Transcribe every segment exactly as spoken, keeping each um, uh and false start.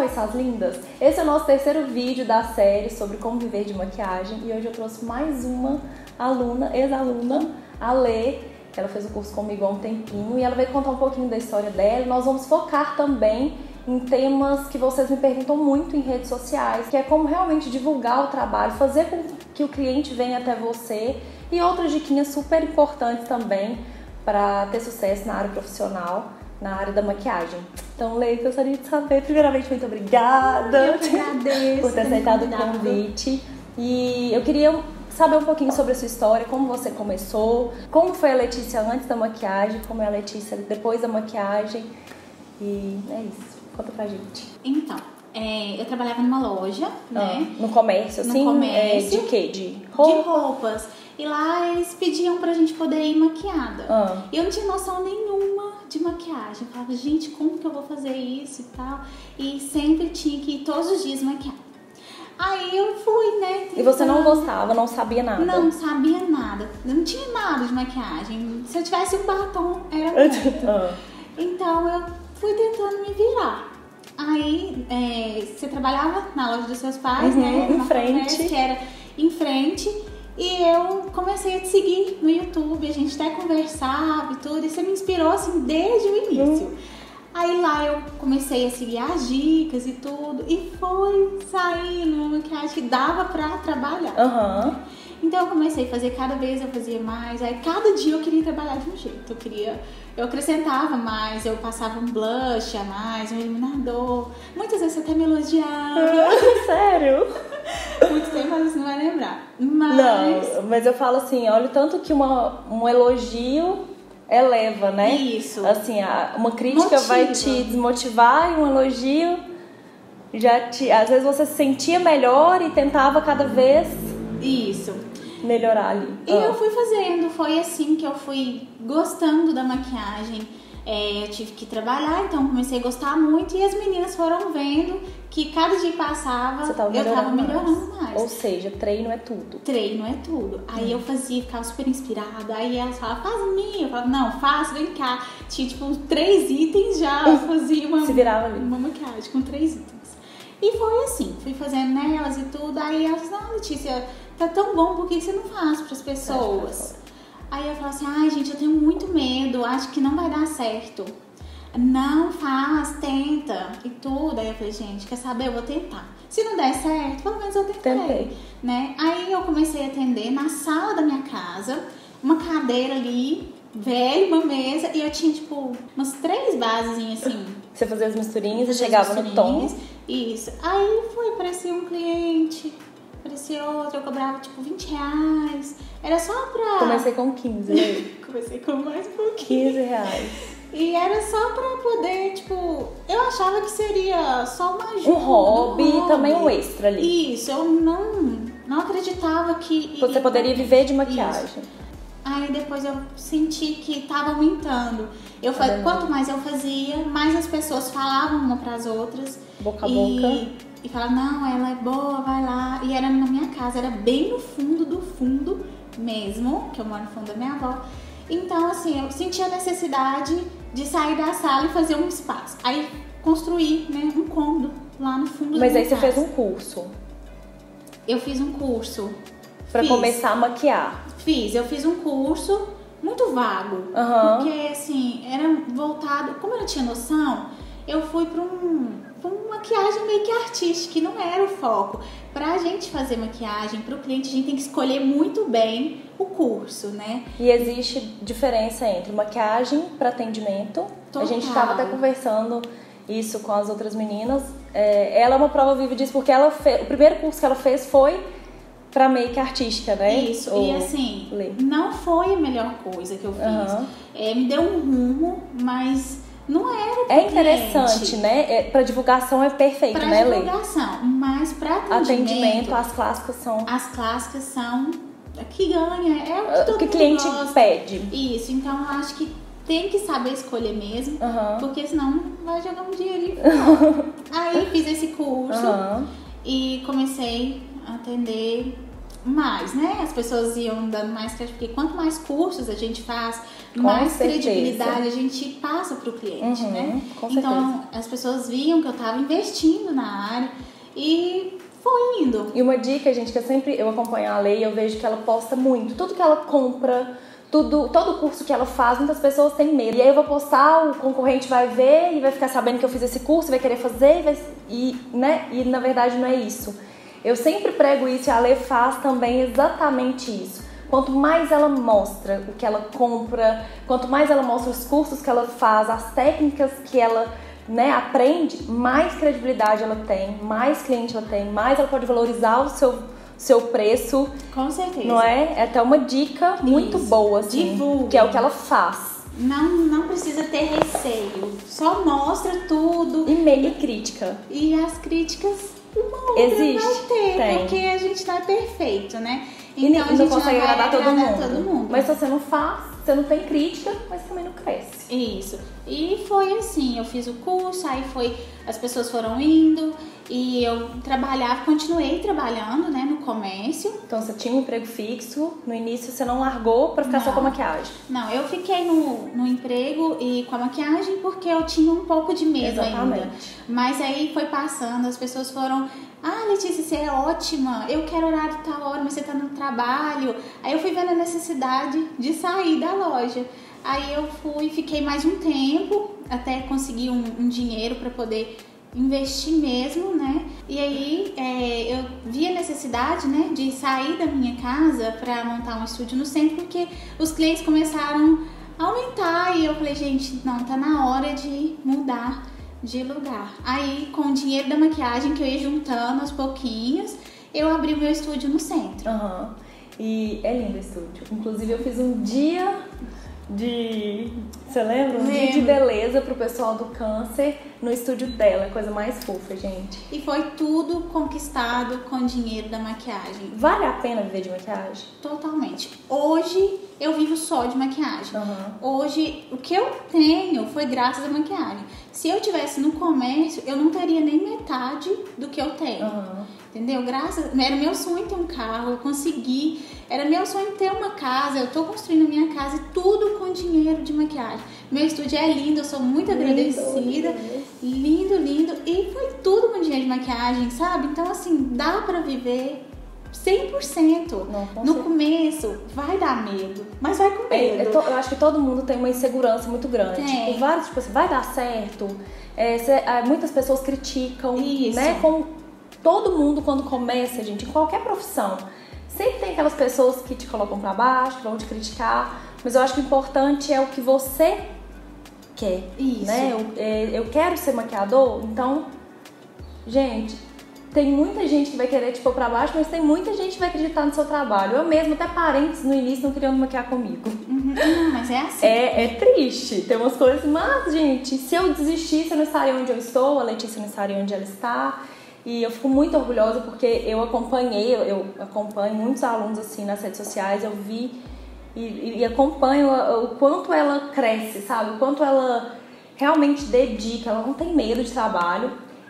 Oi, suas lindas! Esse é o nosso terceiro vídeo da série sobre como viver de maquiagem e hoje eu trouxe mais uma aluna, ex-aluna, a Lê. Ela fez o curso comigo há um tempinho e ela vai contar um pouquinho da história dela. Nós vamos focar também em temas que vocês me perguntam muito em redes sociais, que é como realmente divulgar o trabalho, fazer com que o cliente venha até você e outras diquinhas super importantes também para ter sucesso na área profissional, na área da maquiagem. Então, Lê, eu gostaria de saber, primeiramente, muito obrigada eu que agradeço, por ter aceitado o convite. E eu queria saber um pouquinho sobre a sua história, como você começou, como foi a Letícia antes da maquiagem, como é a Letícia depois da maquiagem. E é isso, conta pra gente. Então, é, eu trabalhava numa loja, né? Ah, no comércio, assim? No comércio. É, de quê? De roupa? De roupas. E lá eles pediam pra gente poder ir maquiada. Ah. E eu não tinha noção nenhuma de maquiagem. Eu falava, gente, como que eu vou fazer isso e tal? E sempre tinha que ir todos os dias maquiar. Aí eu fui, né? Tentando... E você não gostava, não sabia nada? Não sabia nada. Não tinha nada de maquiagem. Se eu tivesse um batom, era muito. Ah. Então eu fui tentando me virar. Aí é, você trabalhava na loja dos seus pais, uhum, né? Em frente. Que era em frente. E eu comecei a te seguir no YouTube, a gente até conversava e tudo, e você me inspirou assim desde o início. Hum. Aí lá eu comecei a seguir as dicas e tudo, e foi saindo uma maquiagem que dava pra trabalhar. Uhum. Então eu comecei a fazer, cada vez eu fazia mais, aí cada dia eu queria trabalhar de um jeito, eu queria, eu acrescentava mais, eu passava um blush a mais, um iluminador, muitas vezes você até me elogiava. Ah, sério? Muito tempo, mas você não vai lembrar. Mas... Não, mas eu falo assim, olha o tanto que uma, um elogio eleva, né? Isso. Assim, a, uma crítica Motiva. vai te desmotivar e um elogio já te... Às vezes você se sentia melhor e tentava cada vez... Isso. Melhorar ali. E ah. eu fui fazendo, foi assim que eu fui gostando da maquiagem. É, eu tive que trabalhar, então comecei a gostar muito e as meninas foram vendo que cada dia que passava Você tava eu tava melhorando mais. mais. Ou seja, treino é tudo. Treino é tudo. Aí hum. eu fazia, ficava super inspirada. Aí elas falavam, faz em mim. Eu falava, não, faço, vem cá. Tinha tipo uns três itens já, eu fazia uma, Se virava ali. uma maquiagem com três itens. E foi assim, fui fazendo nelas e tudo. Aí elas, ah, Letícia, tá tão bom, por que você não faz pras pessoas? Aí eu falo assim, ai gente, eu tenho muito medo, acho que não vai dar certo. Não faz, tenta e tudo. Aí eu falei, gente, quer saber? Eu vou tentar. Se não der certo, pelo menos eu tentei. Tentei. Né? Aí eu comecei a atender na sala da minha casa, uma cadeira ali, velha, uma mesa, e eu tinha tipo umas três bases assim. Você fazia as misturinhas e chegava no tom. Isso. Aí foi, parecia um cliente. Aparecia outra, eu cobrava tipo vinte reais. Era só pra... Comecei com quinze, né? Comecei com mais um pouquinho. quinze reais. E era só pra poder, tipo... Eu achava que seria só uma ajuda. Um hobby e também um extra ali. Isso, eu não, não acreditava que... Você poderia viver de maquiagem. Isso. Aí depois eu senti que tava aumentando. Eu faz... Quanto mais eu fazia, mais as pessoas falavam uma pras outras. Boca a e... boca. E falavam, não, ela é boa, vai lá. E era na minha casa, era bem no fundo do fundo mesmo, que eu moro no fundo da minha avó. Então, assim, eu sentia a necessidade de sair da sala e fazer um espaço. Aí construí, né, um cômodo lá no fundo da minha casa. Mas aí você fez um curso? Eu fiz um curso. Pra fiz. começar a maquiar? Fiz, eu fiz um curso muito vago. Uhum. Porque, assim, era voltado... Como eu não tinha noção, eu fui pra um... uma maquiagem meio que artística, que não era o foco. Pra gente fazer maquiagem, pro cliente, a gente tem que escolher muito bem o curso, né? E existe diferença entre maquiagem para atendimento. Total. A gente estava até conversando isso com as outras meninas. É, ela é uma prova viva disso, porque ela fez, o primeiro curso que ela fez foi pra make artística, né? Isso, Ou... e assim, não foi a melhor coisa que eu fiz. Uhum. É, me deu um rumo, mas... Não era É interessante, cliente. Né? É, pra divulgação é perfeito, pra né, Lê? Pra divulgação, mas pra atendimento... Atendimento, as clássicas são... As clássicas são... A que ganha, é o que todo O que mundo cliente gosta. pede. Isso, então eu acho que tem que saber escolher mesmo, uhum. porque senão vai jogar um dinheirinho fora. Aí fiz esse curso uhum. e comecei a atender mais, né? As pessoas iam dando mais crédito, porque quanto mais cursos a gente faz, Com mais certeza. credibilidade a gente passa pro cliente, Uhum, né? com Então, certeza. as pessoas viam que eu estava investindo na área e foi indo. E uma dica, gente, que eu sempre eu acompanho a Lê e eu vejo que ela posta muito. Tudo que ela compra, tudo, todo curso que ela faz, muitas pessoas têm medo. E aí eu vou postar, o concorrente vai ver e vai ficar sabendo que eu fiz esse curso, vai querer fazer, e, vai, e, né? e na verdade não é isso. Eu sempre prego isso e a Lê faz também exatamente isso. Quanto mais ela mostra o que ela compra, quanto mais ela mostra os cursos que ela faz, as técnicas que ela, né, aprende, mais credibilidade ela tem, mais cliente ela tem, mais ela pode valorizar o seu, seu preço. Com certeza. Não é? É até uma dica muito Isso. boa, assim, Divulgue. que é o que ela faz. Não, não precisa ter receio, só mostra tudo. E, me, e crítica. E as críticas, uma outra Existe, vai ter, tem. porque a gente não é perfeito, né? E Então não a gente consegue não vai agradar todo agradar mundo. todo mundo. Mas se você não faz, você não tem crítica, mas também não cresce. Isso. E foi assim, eu fiz o curso, aí foi, as pessoas foram indo e eu trabalhava, continuei trabalhando, né, no comércio. Então você tinha um emprego fixo, no início você não largou pra ficar Não. só com a maquiagem. Não, eu fiquei no, no emprego e com a maquiagem porque eu tinha um pouco de medo Exatamente. ainda. Mas aí foi passando, as pessoas foram... Ah, Letícia, você é ótima, eu quero horário de tal hora, mas você tá no trabalho. Aí eu fui vendo a necessidade de sair da loja. Aí eu fui, fiquei mais um tempo, até conseguir um, um dinheiro para poder investir mesmo, né? E aí é, eu vi a necessidade, né, de sair da minha casa para montar um estúdio no centro, porque os clientes começaram a aumentar e eu falei, gente, não, tá na hora de mudar de lugar. Aí, com o dinheiro da maquiagem que eu ia juntando aos pouquinhos, eu abri meu estúdio no centro. Uhum. E é lindo o estúdio. Inclusive, eu fiz um dia de... Você lembra? Um dia de beleza pro pessoal do câncer no estúdio dela. Coisa mais fofa, gente. E foi tudo conquistado com o dinheiro da maquiagem. Vale a pena viver de maquiagem? Totalmente. Hoje, eu vivo só de maquiagem. Uhum. Hoje, o que eu tenho foi graças à maquiagem. Se eu tivesse no comércio, eu não teria nem metade do que eu tenho. Uhum. Entendeu? Graças... Era meu sonho ter um carro, eu consegui. Era meu sonho ter uma casa, eu tô construindo a minha casa e tudo com dinheiro de maquiagem. Meu estúdio é lindo, eu sou muito Lindo, agradecida. lindo. Lindo, lindo. E foi tudo com dinheiro de maquiagem, sabe? Então, assim, dá pra viver cem por cento. Não, com no certeza. começo, vai dar medo, mas vai com É, medo. eu, tô- eu acho que todo mundo tem uma insegurança muito grande. Tem. Tipo, vários, tipo assim, vai dar certo. É, cê- é, muitas pessoas criticam, Isso. né? Como todo mundo quando começa, gente, em qualquer profissão. Sempre tem aquelas pessoas que te colocam pra baixo, que vão te criticar. Mas eu acho que o importante é o que você quer. Isso. Né? Eu, é, eu quero ser maquiador, então, gente, tem muita gente que vai querer te pôr pra baixo, mas tem muita gente que vai acreditar no seu trabalho. Eu mesmo, até parentes no início não queriam me maquiar comigo. Uhum. Não, mas é assim. É, é triste, tem umas coisas, mas, gente, se eu desistisse, eu não estaria onde eu estou, a Letícia não estaria onde ela está. E eu fico muito orgulhosa porque eu acompanhei, eu, eu acompanho muitos alunos assim nas redes sociais, eu vi e, e acompanho o, o quanto ela cresce, sabe? O quanto ela realmente dedica, ela não tem medo de trabalho.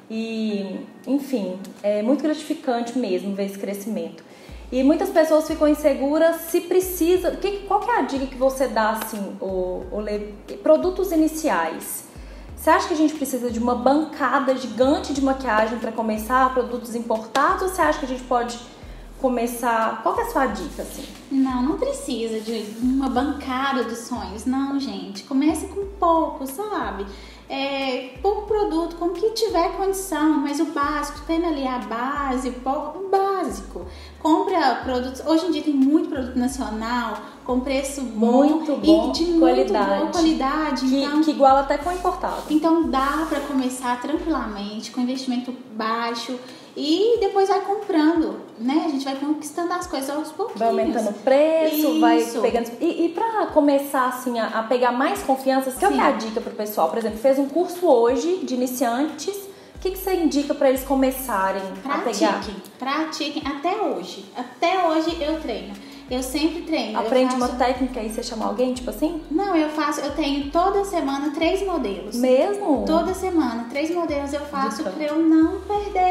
E, enfim, é muito gratificante mesmo ver esse crescimento. E muitas pessoas ficam inseguras se precisa... Que, qual que é a dica que você dá, assim, o, o, produtos iniciais? Você acha que a gente precisa de uma bancada gigante de maquiagem para começar, produtos importados? Ou você acha que a gente pode começar... Qual que é a sua dica, assim? Não, não precisa de uma bancada dos sonhos. Não, gente. Comece com pouco, sabe? É, pouco produto, com o que tiver condição, mas o básico, tendo ali a base, o básico. Compra produtos, hoje em dia tem muito produto nacional, com preço bom, Muito bom, e de qualidade. muito boa qualidade. Que, Então, que iguala até com importado. então dá pra começar tranquilamente, com investimento baixo. E depois vai comprando, né? A gente vai conquistando as coisas aos pouquinhos. Vai aumentando o preço, Isso. vai pegando... E, e pra começar, assim, a, a pegar mais confiança, qual que é a dica pro pessoal? Por exemplo, fez um curso hoje de iniciantes, o que, que você indica pra eles começarem a pegar? Pratiquem, pratiquem até hoje. Até hoje eu treino. Eu sempre treino. Aprende eu faço... uma técnica e você chamar alguém, tipo assim? Não, eu faço, eu tenho toda semana três modelos. Mesmo? Toda semana, três modelos eu faço Dica. pra eu não perder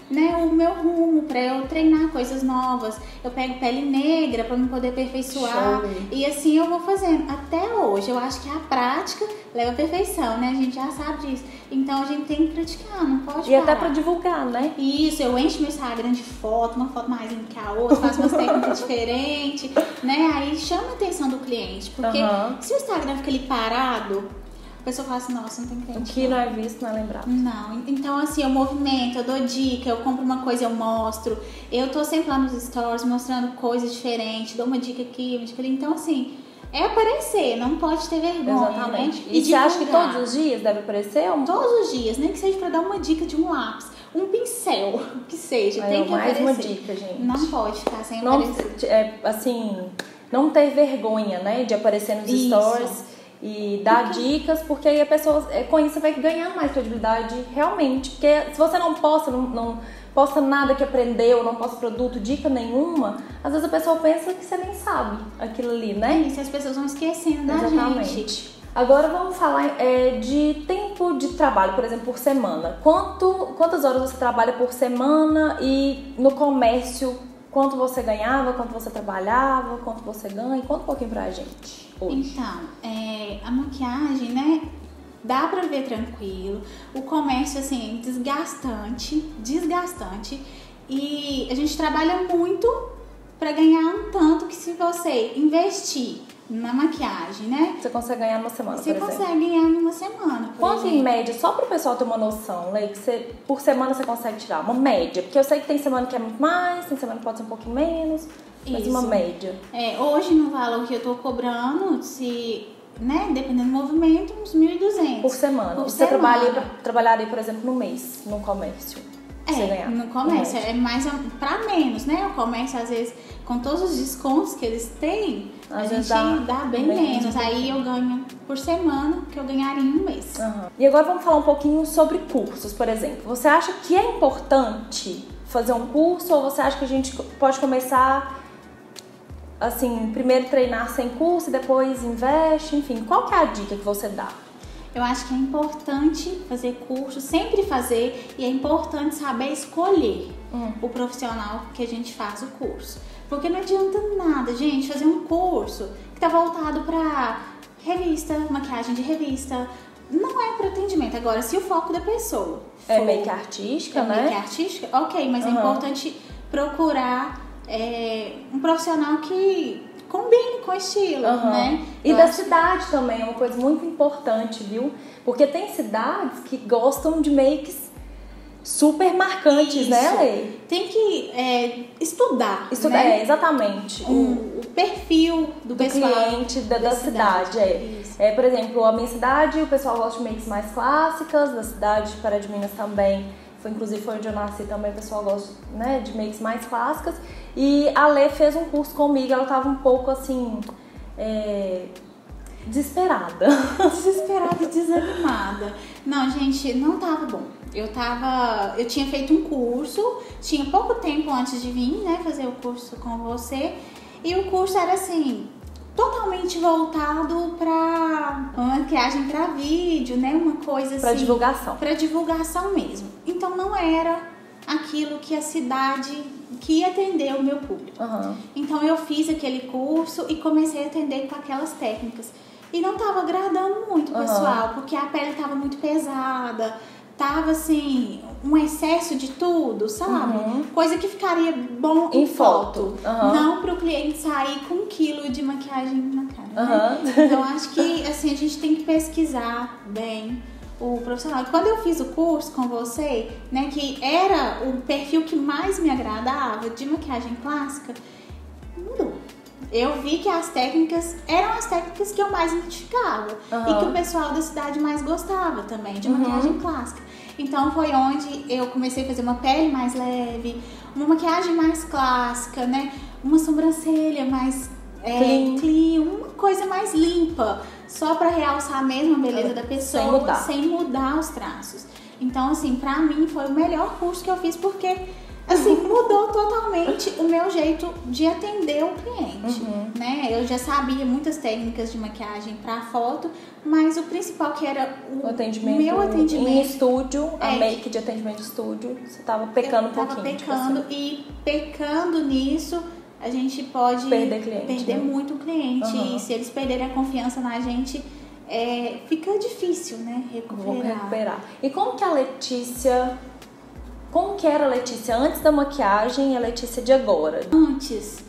né, o meu rumo, pra eu treinar coisas novas. Eu pego pele negra pra me poder aperfeiçoar. Show. E assim eu vou fazendo. Até hoje, eu acho que a prática leva à perfeição, né? A gente já sabe disso. Então a gente tem que praticar, não pode E parar. até pra divulgar, né? Isso, eu encho meu Instagram de foto, uma foto mais linda que a outra, faço umas técnicas diferentes, né? Aí chama a atenção do cliente. Porque Uhum. se o Instagram fica ali parado, a pessoa fala assim, nossa, não tem cliente. O que não é visto não é lembrado. Não, então assim, eu movimento, eu dou dica, eu compro uma coisa, eu mostro. Eu tô sempre lá nos stories mostrando coisas diferentes, dou uma dica aqui, uma dica ali. Então assim, é aparecer, não pode ter vergonha. Exatamente. Né? E, e você acha que divulgar. todos os dias deve aparecer? Ou... Todos os dias, nem que seja pra dar uma dica de um lápis, um pincel, o que seja, Aí, tem ó, que mais aparecer. uma dica, gente. Não pode ficar sem Não, aparecer. é, assim, não ter vergonha, né, de aparecer nos Isso. stories e dar dicas, porque aí a pessoa, é, com isso você vai ganhar mais credibilidade realmente. Porque se você não posta, não, não posta nada que aprendeu, não posta produto, dica nenhuma, às vezes a pessoa pensa que você nem sabe aquilo ali, né? Isso, as pessoas vão esquecendo da Exatamente. gente. Agora vamos falar é, de tempo de trabalho, por exemplo, por semana. Quanto, quantas horas você trabalha por semana e no comércio, quanto você ganhava, quanto você trabalhava, quanto você ganha? Conta um pouquinho pra gente hoje. Então, é, a maquiagem, né, dá pra ver tranquilo. O comércio, assim, é desgastante, desgastante. E a gente trabalha muito pra ganhar um tanto que se você investir na maquiagem, né? Você consegue ganhar numa semana, Você por exemplo. consegue ganhar em uma semana, por Quanto exemplo. em média, só para o pessoal ter uma noção, Lei, que você, por semana você consegue tirar uma média? Porque eu sei que tem semana que é muito mais, tem semana que pode ser um pouquinho menos, mas Isso. uma média. É, hoje no valor que eu tô cobrando, se, né, dependendo do movimento, uns mil e duzentos. Por semana. Por você semana. trabalharia, trabalharia, por exemplo, no mês, no comércio. Você É, ganhar, no comércio, uma média. é mais pra menos, né? O comércio, às vezes, com todos os descontos que eles têm, Às a vezes gente dá dá, bem menos menos. um Aí eu ganho por semana que eu ganharia em um mês. Uhum. E agora vamos falar um pouquinho sobre cursos, por exemplo. Você acha que é importante fazer um curso ou você acha que a gente pode começar, assim, primeiro treinar sem curso e depois investe? Enfim, qual que é a dica que você dá? Eu acho que é importante fazer curso, sempre fazer, e é importante saber escolher Hum. o profissional que a gente faz o curso. Porque não adianta nada, gente, fazer um curso que tá voltado pra revista, maquiagem de revista. Não é para atendimento. Agora, se o foco da pessoa É for make artística, é né? make artística, ok, mas Uhum. é importante procurar é, um profissional que combine com o estilo, Uhum. né? E Eu da acho- cidade também é uma coisa muito importante, viu? Porque tem cidades que gostam de makes super marcantes, Isso. né, Lei? Tem que é, estudar, Isso né? é, exatamente. O, Um- o perfil do, do pessoal cliente da, da da cidade. cidade. É. Isso. É, por exemplo, a minha cidade, o pessoal gosta de makes mais clássicas, da cidade de Pará de Minas também, foi, inclusive foi onde eu nasci também, o pessoal gosta, né, de makes mais clássicas. E a Lê fez um curso comigo, ela tava um pouco assim, é, desesperada. Desesperada e desanimada. Não, gente, não tava bom. Eu tava. Eu tinha feito um curso, tinha pouco tempo antes de vir, né, fazer o curso com você. E o curso era assim, totalmente voltado pra maquiagem pra vídeo, né? Uma coisa assim. Pra divulgação. Pra divulgação mesmo. Então não era aquilo que a cidade que ia atender o meu público. Uhum. Então eu fiz aquele curso e comecei a atender com aquelas técnicas. E não tava agradando muito o Uhum. pessoal, porque a pele tava muito pesada, tava assim, um excesso de tudo, sabe? Uhum. Coisa que ficaria bom em, Em foto. foto. Uhum. Não pro cliente sair com um quilo de maquiagem na cara, né? Uhum. Então acho que assim, a gente tem que pesquisar bem o profissional. Quando eu fiz o curso com você, né, que era o perfil que mais me agradava de maquiagem clássica, mudou. Eu vi que as técnicas eram as técnicas que eu mais identificava Uhum. e que o pessoal da cidade mais gostava também, de Uhum. maquiagem clássica. Então foi onde eu comecei a fazer uma pele mais leve, uma maquiagem mais clássica, né? Uma sobrancelha mais é, Clean. clean, uma coisa mais limpa, só pra realçar mesmo a beleza É, da pessoa, sem mudar. sem mudar os traços. Então, assim, pra mim foi o melhor curso que eu fiz porque assim, mudou totalmente o meu jeito de atender o cliente, Uhum. né? Eu já sabia muitas técnicas de maquiagem para foto, mas o principal que era o, O atendimento, meu atendimento em estúdio, a é, make de atendimento de estúdio, você tava pecando um tava pouquinho. pecando, tipo assim. e pecando nisso, a gente pode Perder cliente, perder né? muito cliente. Uhum. E se eles perderem a confiança na gente, é, fica difícil, né? Vou Recuperar. recuperar. E como que a Letícia... Como que era a Letícia antes da maquiagem e a Letícia de agora? Antes,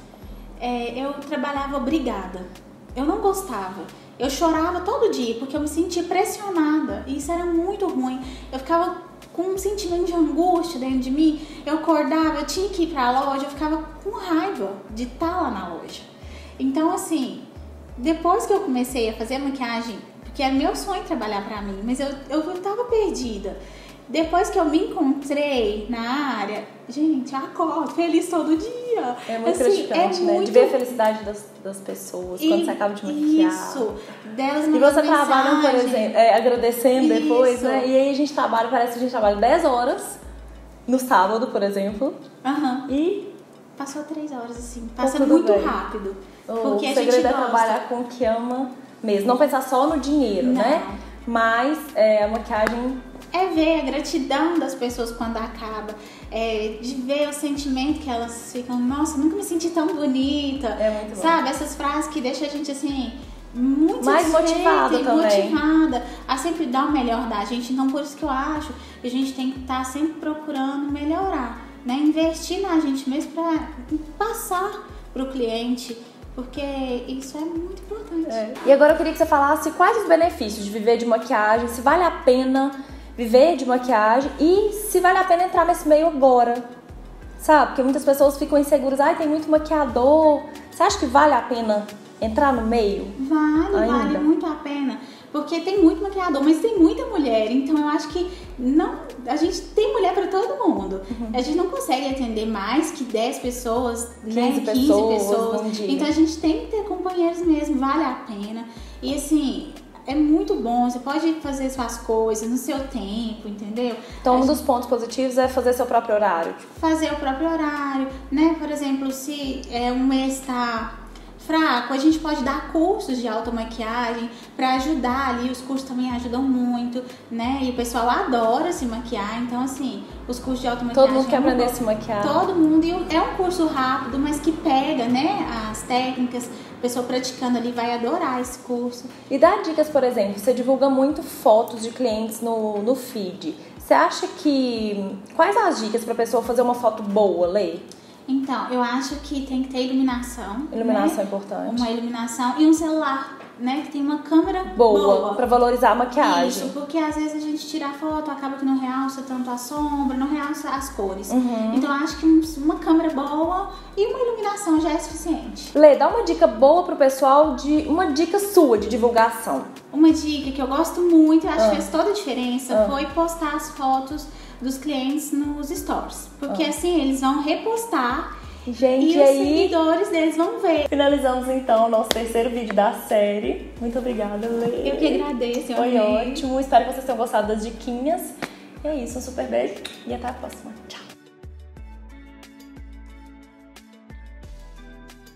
é, eu trabalhava obrigada. Eu não gostava. Eu chorava todo dia porque eu me sentia pressionada. E isso era muito ruim. Eu ficava com um sentimento de angústia dentro de mim. Eu acordava, eu tinha que ir pra loja, eu ficava com raiva de estar lá na loja. Então, assim, depois que eu comecei a fazer a maquiagem, porque era meu sonho trabalhar pra mim, mas eu, eu tava perdida. Depois que eu me encontrei na área, gente, eu acordo feliz todo dia. É muito assim, gratificante, é né? muito... De ver a felicidade das, das pessoas E, quando você acaba de maquiar. Isso. Delas E mandando você trabalha, por mensagem. exemplo, é, agradecendo depois, Isso. né? E aí a gente trabalha, parece que a gente trabalha dez horas no sábado, por exemplo. Aham. E Passou três horas, assim. Tá Passa tudo muito bem. rápido. o Porque a segredo gente é gosta. trabalhar com o que ama mesmo. Não pensar só no dinheiro, Não. né? Mas é, a maquiagem... É ver a gratidão das pessoas quando acaba. É, de ver o sentimento que elas ficam, nossa, nunca me senti tão bonita. É muito bom. Sabe? Essas frases que deixam a gente assim, muito Mais satisfeita motivada e também. motivada a sempre dar o melhor da gente. Então, por isso que eu acho que a gente tem que estar sempre procurando melhorar, né? Investir na gente mesmo para passar pro cliente. Porque isso é muito importante. É. E agora eu queria que você falasse quais os benefícios de viver de maquiagem, se vale a pena viver de maquiagem e se vale a pena entrar nesse meio agora, sabe? Porque muitas pessoas ficam inseguras, ai, tem muito maquiador. Você acha que vale a pena entrar no meio? Vale, Ainda? vale muito a pena. Porque tem muito maquiador, mas tem muita mulher. Então eu acho que não, a gente tem mulher para todo mundo. Uhum. A gente não consegue atender mais que dez pessoas, quinze né? quinze pessoas, pessoas. num dia. Então a gente tem que ter companheiros mesmo, vale a pena. E assim, é muito bom. Você pode fazer suas coisas no seu tempo, entendeu? Então A um gente... dos pontos positivos é fazer seu próprio horário. Fazer o próprio horário, né? Por exemplo, se é, um mês tá fraco, a gente pode dar cursos de automaquiagem para ajudar ali, os cursos também ajudam muito, né? E o pessoal adora se maquiar, então assim, os cursos de automaquiagem... Todo mundo quer é um aprender a curso- se maquiar. Todo mundo, e é um curso rápido, mas que pega, né, as técnicas, a pessoa praticando ali vai adorar esse curso. E dá dicas, por exemplo, você divulga muito fotos de clientes no, no feed. Você acha que... Quais as dicas para a pessoa fazer uma foto boa, Lê? Então, eu acho que tem que ter iluminação. Iluminação né? é importante. Uma iluminação e um celular, né? Que tem uma câmera Boa, boa. para valorizar a maquiagem. Isso, porque às vezes a gente tira a foto, acaba que não realça tanto a sombra, não realça as cores. Uhum. Então, eu acho que um- uma câmera boa e uma iluminação já é suficiente. Lê, dá uma dica boa pro pessoal, de uma dica sua de divulgação. Uma dica que eu gosto muito, eu acho Ah. que fez toda a diferença, Ah. foi postar as fotos dos clientes nos stories. Porque Ah. assim, eles vão repostar Gente, e e os aí seguidores deles vão ver. finalizamos então o nosso terceiro vídeo da série. Muito obrigada, Lê. Eu que agradeço, eu Foi amei. ótimo. Espero que vocês tenham gostado das diquinhas. E é isso, um super beijo e até a próxima. Tchau.